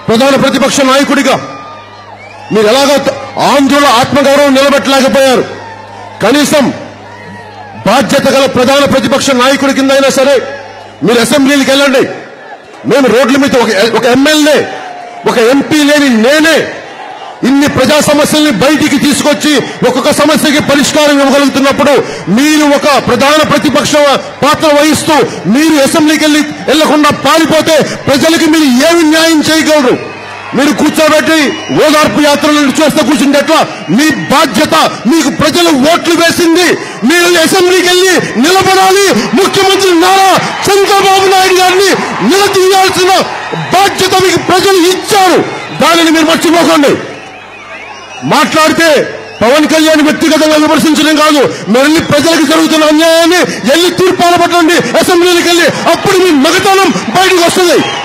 ప్రధాన ప్రతిపక్ష నాయకుడిగా మీరు ఎలాగో ఆంధ్రుల ఆత్మగౌరవం నిలబెట్టలేకపోయారు. కనీసం బాధ్యత గల ప్రధాన ప్రతిపక్ష నాయకుడి కింద అయినా సరే మీరు అసెంబ్లీకి వెళ్ళండి. మేము రోడ్ల మీద ఒక ఎమ్మెల్యే ఒక ఎంపీ లేని నేనే ఇన్ని ప్రజా సమస్యల్ని బయటికి తీసుకొచ్చి ఒక్కొక్క సమస్యకి పరిష్కారం ఇవ్వగలుగుతున్నప్పుడు మీరు ఒక ప్రధాన ప్రతిపక్ష పాత్ర వహిస్తూ మీరు అసెంబ్లీకి వెళ్లకుండా పారిపోతే ప్రజలకి మీరు ఏమి న్యాయం చేయగలరు? మీరు కూర్చోబెట్టి ఓదార్పు యాత్రలను చేస్తూ కూర్చుంటే ఎట్లా? మీ బాధ్యత, మీకు ప్రజలు ఓట్లు వేసింది, మీరు అసెంబ్లీకి వెళ్లి నిలబడాలి. ముఖ్యమంత్రి నారా చంద్రబాబు నాయుడు గారిని నిలదీయాల్సిన బాధ్యత మీకు ప్రజలు ఇచ్చారు. దానిని మీరు మర్చిపోకండి. మాట్లాడితే పవన్ కళ్యాణ్ వ్యక్తిగతంగా విమర్శించడం కాదు, మీరు ప్రజలకు జరుగుతున్న అన్యాయాన్ని తీర్పాలు పట్టండి అసెంబ్లీకి వెళ్ళి. అప్పుడు మీ మగతనం బయటకు వస్తుంది.